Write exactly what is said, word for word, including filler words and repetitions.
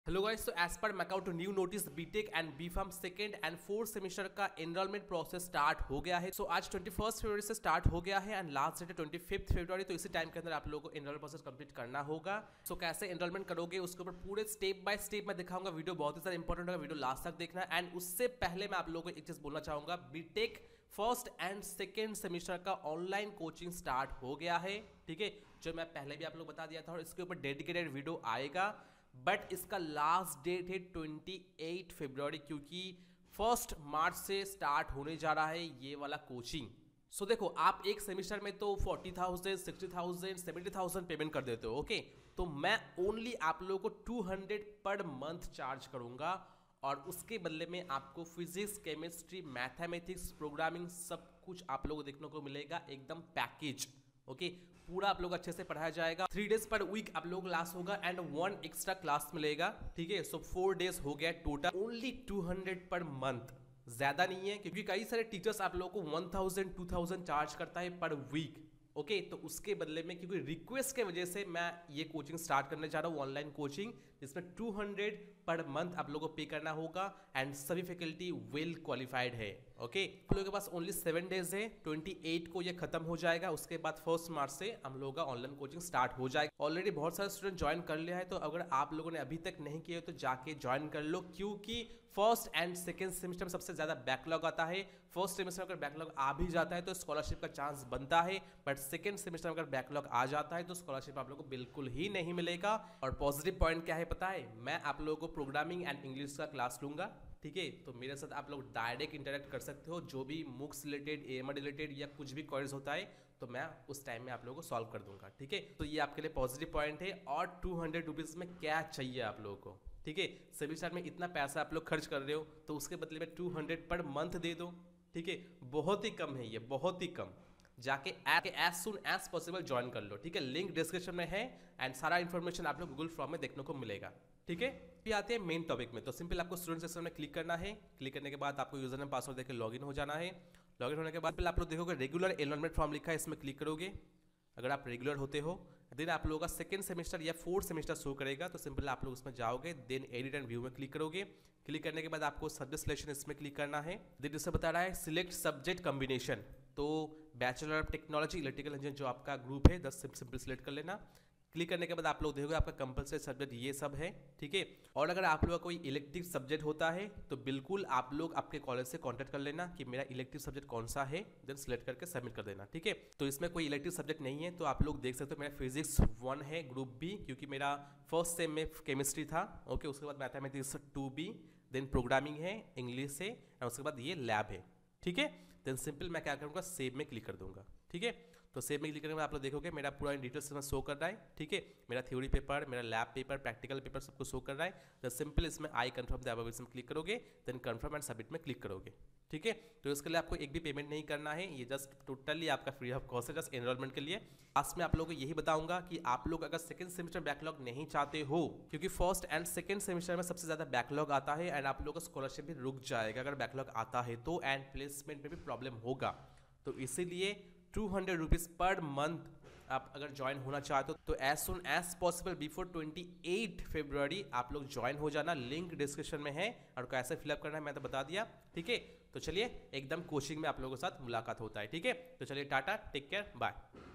Hello guys, तो as per MAKAUT new notice BTech and BPharm second and fourth semester का enrolment process start हो गया है। So so, आज ट्वेंटी फर्स्ट फरवरी से स्टार्ट हो गया है एंड लास्ट डेट है ट्वेंटी फिफ्थ फरवरी। तो इसी टाइम के अंदर आप लोगों को एनरोलमेंट प्रोसेस कंप्लीट करना होगा। सो so, कैसे एनरोलमेंट करोगे उसके ऊपर पूरे स्टेप बाय स्टेप मैं दिखाऊंगा। वीडियो बहुत ही सारा इंपॉर्टेंट होगा, वीडियो लास्ट तक देखना। एंड उससे पहले मैं आप लोगों को एक चीज बोलना चाहूंगा, BTech first and second semester का ऑनलाइन कोचिंग स्टार्ट हो गया है। ठीक है, जो मैं पहले भी आप लोग बता दिया था और इसके ऊपर डेडिकेटेड वीडियो आएगा, बट इसका लास्ट डेट है अट्ठाईस फरवरी, क्योंकि फर्स्ट मार्च से स्टार्ट होने जा रहा है ये वाला कोचिंग। सो so, देखो, आप एक सेमेस्टर में तो forty thousand sixty thousand seventy thousand payment कर देते हो। ओके, तो मैं ओनली आप लोगों को two hundred per month charge करूंगा और उसके बदले में आपको फिजिक्स, केमिस्ट्री, मैथमेटिक्स, प्रोग्रामिंग सब कुछ आप लोगों को देखने को मिलेगा, एकदम पैकेज। ओके okay, पूरा आप लोग अच्छे से पढ़ाया जाएगा। थ्री डेज पर वीक आप लोग क्लास होगा एंड वन एक्स्ट्रा क्लास मिलेगा। ठीक है, सो फोर डेज हो गया total. Only two hundred per month, ज्यादा नहीं है, क्योंकि कई सारे टीचर्स आप लोगों को one thousand two thousand charge करता है पर वीक। ओके okay, तो उसके बदले में, क्योंकि रिक्वेस्ट के वजह से मैं ये कोचिंग स्टार्ट करने जा रहा हूँ, ऑनलाइन कोचिंग, जिसमें टू हंड्रेड पर मंथ आप लोगों को पे करना होगा एंड सभी फैकल्टी वेल क्वालिफाइड है। Okay okay? आप लोगों के पास ओनली सेवन डेज है, अट्ठाईस को ये खत्म हो जाएगा। उसके बाद फर्स्ट मार्च से हम लोगों का ऑनलाइन कोचिंग स्टार्ट हो जाएगा। ऑलरेडी बहुत सारे स्टूडेंट ज्वाइन कर लिया है, तो अगर आप लोगों ने अभी तक नहीं किया तो जाके ज्वाइन कर लो, क्योंकि फर्स्ट एंड सेकेंड सेमेस्टर में सबसे ज्यादा बैकलॉग आता है। फर्स्ट सेमेस्टर में अगर बैकलॉग आ भी जाता है तो स्कॉलरशिप का चांस बनता है, बट सेकेंड सेमेस्टर में अगर बैकलॉग आ जाता है तो स्कॉलरशिप आप लोगों को बिल्कुल ही नहीं मिलेगा। और पॉजिटिव पॉइंट क्या है पता है, मैं आप लोगों को प्रोग्रामिंग एंड इंग्लिश का क्लास लूंगा। ठीक है, तो मेरे साथ आप लोग डायरेक्ट इंटरेक्ट कर सकते हो, जो भी मुक्स रिलेटेड, एएमआर रिलेटेड या कुछ भी क्वेरीज होता है तो मैं उस टाइम में आप लोगों को सॉल्व कर दूंगा। ठीक है, तो ये आपके लिए पॉजिटिव पॉइंट है। और टू हंड्रेड रुपीज में क्या चाहिए आप लोगों को? ठीक है, सेमेस्टर में इतना पैसा आप लोग खर्च कर रहे हो, तो उसके बदले में टू हंड्रेड पर मंथ दे दो। ठीक है, बहुत ही कम है ये, बहुत ही कम। जाके as soon as possible join कर लो। ठीक है, लिंक डिस्क्रिप्शन में है एंड सारा इन्फॉर्मेशन आप लोग गूगल फॉर्म में देखने को मिलेगा। ठीक है, फिर आते हैं मेन टॉपिक में। तो सिंपल आपको स्टूडेंट सेक्शन में क्लिक करना है। क्लिक करने के बाद आपको यूजर नेम पासवर्ड देकर लॉगिन हो जाना है। लॉगिन होने के बाद आप लोग देखोगे रेगुलर एनरोलमेंट फॉर्म लिखा है, इसमें क्लिक करोगे। अगर आप रेगुलर होते हो देन आप लोगों का सेकंड सेमेस्टर या फोर्थ सेमेस्टर शो करेगा, तो सिंपल आप लोग उसमें जाओगे, देन एडिट एंड व्यू में क्लिक करोगे। क्लिक करने के बाद आपको सब्जेक्ट सिलेक्शन इसमें क्लिक करना है। देन इससे बता रहा है सिलेक्ट सब्जेक्ट कॉम्बिनेशन, तो bachelor of technology electrical engineer जो आपका ग्रुप है दस सिंपल सिलेक्ट कर लेना। क्लिक करने के बाद आप लोग देखोगे आपका कंपलसरी सब्जेक्ट ये सब है। ठीक है, और अगर आप लोग का कोई इलेक्टिव सब्जेक्ट होता है तो बिल्कुल आप लोग आपके कॉलेज से कांटेक्ट कर लेना कि मेरा इलेक्टिव सब्जेक्ट कौन सा है, देन सिलेक्ट करके सबमिट कर देना। ठीक है, तो इसमें कोई इलेक्टिव सब्जेक्ट नहीं है तो आप लोग देख सकते हो मेरा फिजिक्स वन है ग्रुप बी, क्योंकि मेरा फर्स्ट सेम में केमिस्ट्री था। ओके, उसके बाद mathematics two B, then programming है, इंग्लिश है, और उसके बाद ये लैब है। ठीक है, देन सिंपल मैं क्या करूँगा, सेव में क्लिक कर दूंगा। ठीक है, तो सेव में क्लिक करने में आप लोग देखोगे मेरा पूरा डिटेल्स में शो कर रहा है। ठीक है, मेरा थ्योरी पेपर, मेरा लैब पेपर, प्रैक्टिकल पेपर सबको शो कर रहा है। तो सिंपल इसमें आई कंफर्म द अबव इसमें क्लिक करोगे, देन कंफर्म एंड सबमिट में क्लिक करोगे। ठीक है, तो इसके लिए आपको एक भी पेमेंट नहीं करना है, ये जस्ट टोटली आपका फ्री ऑफ कॉस्ट है, जस्ट एनरोलमेंट के लिए। लास्ट में आप लोगों को यही बताऊंगा कि आप लोग अगर सेकंड सेमेस्टर बैकलॉग नहीं चाहते हो, क्योंकि फर्स्ट एंड सेकंड सेमेस्टर में सबसे ज्यादा बैकलॉग आता है एंड आप लोग का स्कॉलरशिप भी रुक जाएगा अगर बैकलॉग आता है तो, एंड प्लेसमेंट में भी प्रॉब्लम होगा। तो इसीलिए two hundred rupees per month आप अगर ज्वाइन होना चाहते हो तो as soon as possible before twenty eight फरवरी आप लोग ज्वाइन हो जाना। लिंक डिस्क्रिप्शन में है और कैसे फिलअप करना है मैं तो बता दिया। ठीक है, तो चलिए एकदम कोचिंग में आप लोगों के साथ मुलाकात होता है। ठीक है, तो चलिए टाटा, टेक केयर, बाय।